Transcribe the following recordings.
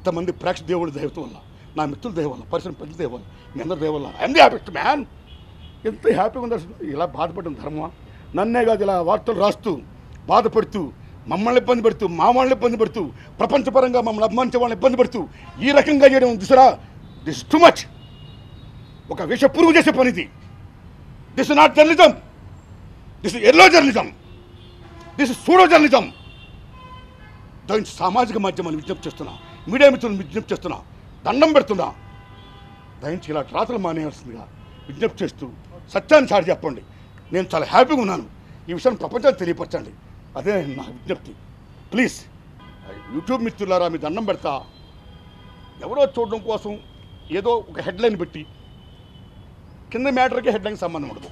ఇంతమంది ప్రేక్షక దేవుడి దయతో వల్ల, నా మిత్రుల దయ వల్ల, పరిశ్రమ పెద్దల దయ వల్ల, మీ అందరి దయ వల్ల ఐఎమ్ ది హ్యాపీస్ట్ మ్యాన్. ఎంత హ్యాపీగా ఉంది అసలు. ఇలా బాధపడిన ధర్మమా? నన్నే కాదు ఇలా వార్తలు రాస్తూ బాధపడుతూ మమ్మల్ని ఇబ్బంది పెడుతూ మా వాళ్ళని ఇబ్బంది పెడుతూ ప్రపంచపరంగా మమ్మల్ని అభిమానించే వాళ్ళని ఇబ్బంది పెడుతూ ఈ రకంగా చేయడం దిశరా దిస్ టూ మచ్. ఒక విష పురుగు చేసే పనిది. This is not journalism, this is yellow journalism, this is pseudo journalism. దాని సామాజిక మాధ్యమాన్ని విజ్ఞప్తి చేస్తున్నా, మీడియా మిత్రులను విజ్ఞప్తి చేస్తున్నా, దండం పెడుతున్నా. దయించి ఇలా రాతలు మానేయాల్సిందిగా విజ్ఞప్తి చేస్తూ సత్యాన్ని చాటి చెప్పండి. నేను చాలా హ్యాపీగా ఉన్నాను, ఈ విషయాన్ని ప్రపంచానికి తెలియపరచండి. అదే నా విజ్ఞప్తి. ప్లీజ్ యూట్యూబ్ మిత్రులారా, మీ దండం పెడతా. ఎవరో చూడడం కోసం ఏదో ఒక హెడ్లైన్ పెట్టి కింద మ్యాటర్కి హెడ్లైన్ సంబంధం ఉండదు,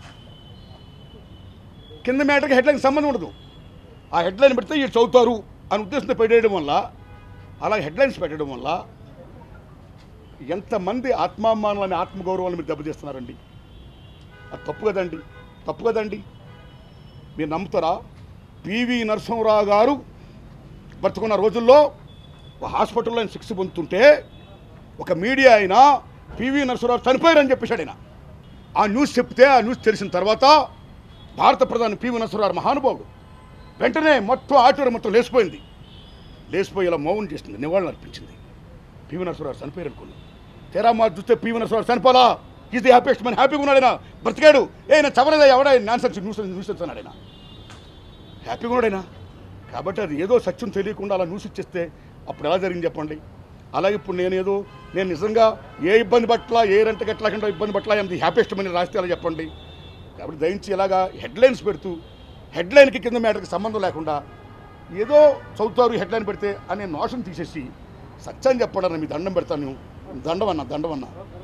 కింద మ్యాటర్కి హెడ్లైన్ సంబంధం ఉండదు. ఆ హెడ్లైన్ పెడితే వీళ్ళు చదువుతారు అని ఉద్దేశంతో పెట్టేయడం వల్ల, అలా హెడ్లైన్స్ పెట్టడం వల్ల ఎంతమంది ఆత్మాభిమానాలని ఆత్మగౌరవాన్ని మీరు దెబ్బతీస్తున్నారండి. అది తప్పు కదండి, తప్పు కదండి. మీరు నమ్ముతారా? పివి నరసింహరావు గారు బ్రతుకున్న రోజుల్లో హాస్పిటల్లో ఆయన శిక్ష పొందుతుంటే ఒక మీడియా అయినా పివి నరసింహరావు చనిపోయారని చెప్పేశాడు ఆయన. ఆ న్యూస్ చెప్తే, ఆ న్యూస్ తెలిసిన తర్వాత భారత ప్రధాని పివి నరసింహరావు మహానుభావుడు వెంటనే మొత్తం ఆటోరు మొత్తం లేచిపోయింది. లేచిపోయి ఇలా మౌనం చేసింది, నివాళులు అర్పించింది. పివి నరసింహరావు చనిపోయారు అనుకున్నాను. తెరా మా చూస్తే పివి నరసింహరావు చనిపోలా, ఈజ్ ది హ్యాపీయెస్ట్ మ్యాన్, హ్యాపీగా ఉన్నాడు ఆయన, బ్రతికాడు. ఆయన చవరదా ఎవడా నాన్సెన్స్ న్యూస్ ఇస్తున్నాడు ఆయన, హ్యాపీగా ఉన్నాడు ఆయన. కాబట్టి అది ఏదో సత్యం తెలియకుండా అలా న్యూస్ ఇచ్చేస్తే అప్పుడు ఎలా జరిగింది చెప్పండి. అలాగే ఇప్పుడు నేను నిజంగా ఏ ఇబ్బంది పట్ల, ఏ రెంట గట్లకుండా ఇబ్బంది పట్ల అది హ్యాపీయెస్ట్ మ్యాన్ రాస్తే అలా చెప్పండి. కాబట్టి దయించి ఇలాగా హెడ్లైన్స్ పెడుతూ హెడ్లైన్కి కింద మ్యాటర్కి సంబంధం లేకుండా ఏదో చదువుతారు హెడ్లైన్ పెడితే అనే నోషన్ తీసేసి సత్యాన్ని చెప్పండి. మీ దండం పెడతాను, దండమన్నా.